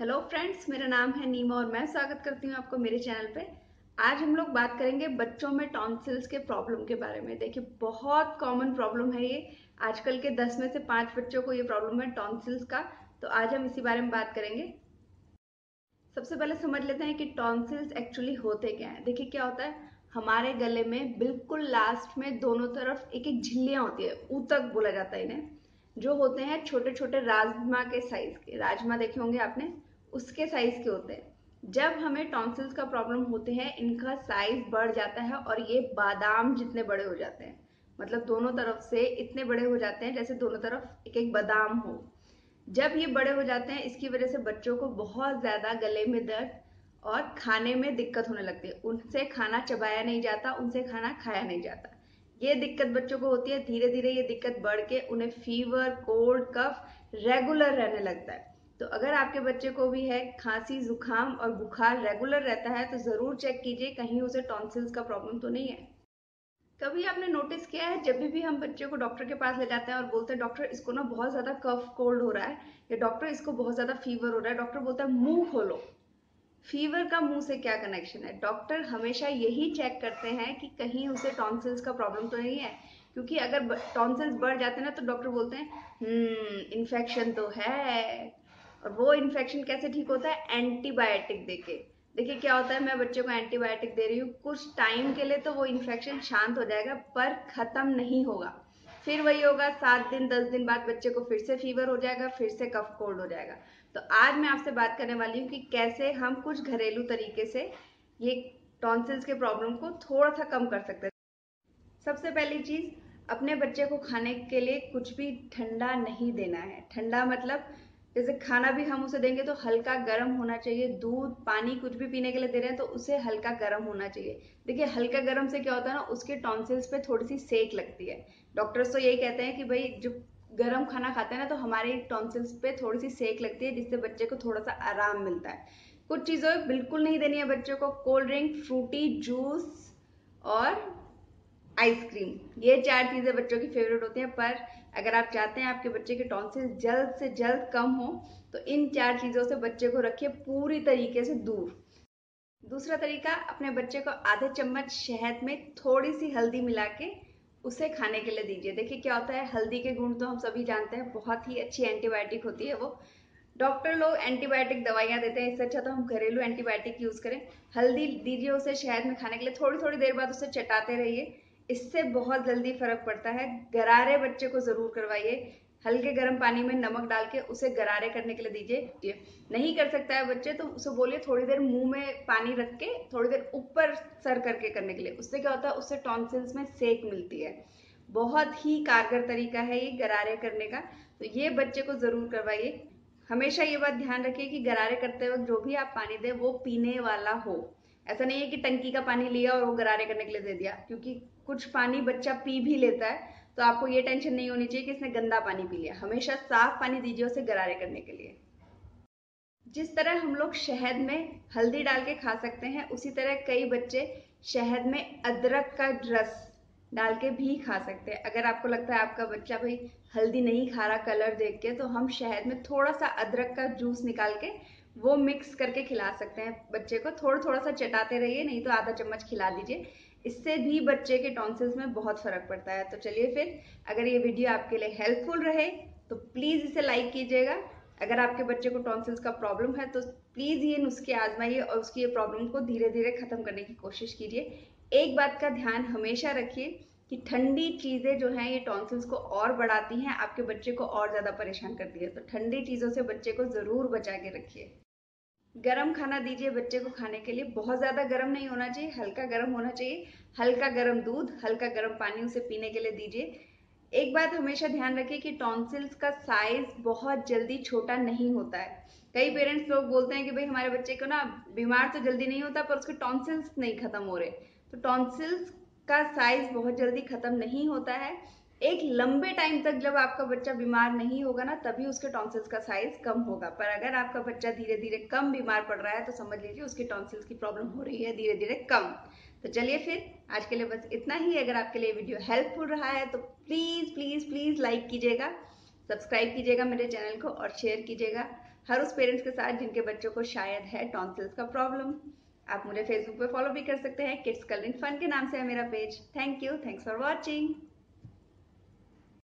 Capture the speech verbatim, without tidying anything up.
Hello friends, मेरा नाम है नीमा और मैं स्वागत करती हूँ आपको मेरे चैनल पे। आज हम लोग बात करेंगे बच्चों में टॉन्सिल्स के प्रॉब्लम के बारे में। देखिए, बहुत कॉमन प्रॉब्लम है ये। आजकल के दस में से पाँच बच्चों को ये प्रॉब्लम है टॉन्सिल्स का। तो आज हम इसी बारे में बात करेंगे। सबसे पहले समझ लेते हैं कि टॉन्सिल्स एक्चुअली होते क्या है। देखिए क्या होता है, हमारे गले में बिल्कुल लास्ट में दोनों तरफ एक एक झिल्लियां होती है, ऊतक बोला जाता है इन्हें, जो होते हैं छोटे छोटे राजमा के साइज के। राजमा देखे होंगे आपने, उसके साइज के होते हैं। जब हमें टॉन्सिल्स का प्रॉब्लम होते हैं, इनका साइज बढ़ जाता है और ये बादाम जितने बड़े हो जाते हैं। मतलब दोनों तरफ से इतने बड़े हो जाते हैं जैसे दोनों तरफ एक एक बादाम हो। जब ये बड़े हो जाते हैं, इसकी वजह से बच्चों को बहुत ज्यादा गले में दर्द और खाने में दिक्कत होने लगती है। उनसे खाना चबाया नहीं जाता, उनसे खाना खाया नहीं जाता। ये दिक्कत बच्चों को होती है। धीरे धीरे ये दिक्कत बढ़ के उन्हें फीवर, कोल्ड, कफ रेगुलर रहने लगता है। तो अगर आपके बच्चे को भी है खांसी, जुकाम और बुखार रेगुलर रहता है, तो जरूर चेक कीजिए कहीं उसे टॉन्सिल्स का प्रॉब्लम तो नहीं है। कभी आपने नोटिस किया है, जब भी हम बच्चे को डॉक्टर के पास ले जाते हैं और बोलते हैं डॉक्टर इसको ना बहुत ज्यादा कफ कोल्ड हो रहा है, या डॉक्टर इसको बहुत ज्यादा फीवर हो रहा है, डॉक्टर बोलता है मुंह खोलो। फीवर का मुंह से क्या कनेक्शन है? डॉक्टर हमेशा यही चेक करते हैं कि कहीं उसे टॉन्सिल्स का प्रॉब्लम तो नहीं है। क्योंकि अगर टॉन्सिल्स बढ़ जाते हैं ना, तो डॉक्टर बोलते हैं हम्म इन्फेक्शन तो है। और वो इन्फेक्शन कैसे ठीक होता है? एंटीबायोटिक देके। देखिए क्या होता है, मैं बच्चे को एंटीबायोटिक दे रही हूँ, कुछ टाइम के लिए तो वो इन्फेक्शन शांत हो जाएगा, पर खत्म नहीं होगा। फिर वही होगा, सात दिन दस दिन बाद बच्चे को फिर से फीवर हो जाएगा, फिर से कफ कोल्ड हो जाएगा। तो आज मैं आपसे बात करने वाली हूँ कि कैसे हम कुछ घरेलू तरीके से ये टॉन्सिल्स के प्रॉब्लम को थोड़ा सा कम कर सकते हैं। सबसे पहली चीज, अपने बच्चे को खाने के लिए कुछ भी ठंडा नहीं देना है। ठंडा मतलब जैसे खाना भी हम उसे देंगे तो हल्का गर्म होना चाहिए। दूध, पानी कुछ भी पीने के लिए दे रहे हैं तो उसे हल्का गर्म होना चाहिए। देखिए, हल्का गर्म से क्या होता है ना, उसके टॉन्सिल्स पे थोड़ी सी सेक लगती है। डॉक्टर्स तो यही कहते हैं कि भाई जब गर्म खाना खाते हैं ना, तो हमारे टॉन्सिल्स पे थोड़ी सी सेक लगती है, जिससे बच्चे को थोड़ा सा आराम मिलता है। कुछ चीजें बिल्कुल नहीं देनी है बच्चों को, कोल्ड ड्रिंक, फ्रूटी जूस और आइसक्रीम। ये चार चीजें बच्चों की फेवरेट होती हैं। पर अगर आप चाहते हैं आपके बच्चे के टॉन्सिल जल्द से जल्द कम हो, तो इन चार चीजों से बच्चे को रखिए पूरी तरीके से दूर। दूसरा तरीका, अपने बच्चे को आधे चम्मच शहद में थोड़ी सी हल्दी मिला के उसे खाने के लिए दीजिए। देखिए क्या होता है, हल्दी के गुण तो हम सभी जानते हैं, बहुत ही अच्छी एंटीबायोटिक होती है वो। डॉक्टर लोग एंटीबायोटिक दवाइयां देते हैं, इससे अच्छा तो हम घरेलू एंटीबायोटिक यूज करें। हल्दी दीजिए उसे शहद में खाने के लिए, थोड़ी थोड़ी देर बाद उसे चटाते रहिए, इससे बहुत जल्दी फर्क पड़ता है। गरारे बच्चे को जरूर करवाइए, हल्के गर्म पानी में नमक डाल के उसे गरारे करने के लिए दीजिए। नहीं कर सकता है बच्चे, तो उसे बोलिए थोड़ी देर मुंह में पानी रख के थोड़ी देर ऊपर सर करके करने के लिए। उससे क्या होता है, उससे टॉन्सिल्स में सेक मिलती है। बहुत ही कारगर तरीका है ये गरारे करने का, तो ये बच्चे को जरूर करवाइए। हमेशा ये बात ध्यान रखिए कि गरारे करते वक्त जो भी आप पानी दें वो पीने वाला हो। ऐसा नहीं है कि टंकी का पानी लिया और वो गरारे करने के लिए दे दिया, क्योंकि कुछ पानी बच्चा पी भी लेता है। तो आपको ये टेंशन नहीं होनी चाहिए कि इसने गंदा पानी पी लिया। हमेशा साफ पानी दीजिए उसे गरारे करने के लिए। जिस तरह हम लोग शहद में हल्दी डाल के खा सकते हैं, उसी तरह कई बच्चे शहद में अदरक का रस डाल के भी खा सकते हैं। अगर आपको लगता है आपका बच्चा भाई हल्दी नहीं खा रहा कलर देख के, तो हम शहद में थोड़ा सा अदरक का जूस निकाल के वो मिक्स करके खिला सकते हैं बच्चे को। थोड़ा थोड़ा सा चटाते रहिए, नहीं तो आधा चम्मच खिला दीजिए। इससे भी बच्चे के टॉन्सिल्स में बहुत फर्क पड़ता है। तो चलिए फिर, अगर ये वीडियो आपके लिए हेल्पफुल रहे तो प्लीज इसे लाइक कीजिएगा। अगर आपके बच्चे को टॉन्सिल्स का प्रॉब्लम है तो प्लीज ये नुस्खे आजमाइए और उसकी ये प्रॉब्लम को धीरे धीरे खत्म करने की कोशिश कीजिए। एक बात का ध्यान हमेशा रखिए कि ठंडी चीजें जो हैं ये टॉन्सिल्स को और बढ़ाती हैं, आपके बच्चे को और ज्यादा परेशान करती है। तो ठंडी चीजों से बच्चे को जरूर बचा के रखिए। गरम खाना दीजिए बच्चे को खाने के लिए, बहुत ज्यादा गर्म नहीं होना चाहिए, हल्का गर्म होना चाहिए। हल्का गर्म दूध, हल्का गर्म पानी उसे पीने के लिए दीजिए। एक बात हमेशा ध्यान रखिए कि टॉन्सिल्स का साइज बहुत जल्दी छोटा नहीं होता है। कई पेरेंट्स लोग बोलते हैं कि भाई हमारे बच्चे को ना बीमार तो जल्दी नहीं होता, पर उसके टॉन्सिल्स नहीं खत्म हो रहे। तो टॉन्सिल्स का साइज बहुत जल्दी खत्म नहीं होता है। एक लंबे टाइम तक जब आपका बच्चा बीमार नहीं होगा ना, तभी उसके टॉन्सिल्स का साइज कम होगा। पर अगर आपका बच्चा धीरे धीरे कम बीमार पड़ रहा है, तो समझ लीजिए उसकी टॉन्सिल्स की प्रॉब्लम हो रही है धीरे धीरे कम। तो चलिए फिर, आज के लिए बस इतना ही। अगर आपके लिए वीडियो हेल्पफुल रहा है तो प्लीज प्लीज प्लीज लाइक कीजिएगा, सब्सक्राइब कीजिएगा मेरे चैनल को और शेयर कीजिएगा। हर उस पेरेंट्स के साथ जिनके बच्चों को शायद है टॉन्सिल्स का प्रॉब्लम। आप मुझे फेसबुक पे फॉलो भी कर सकते हैं, किड्स कलरिंग फन के नाम से है मेरा page. Thank you, thanks for watching.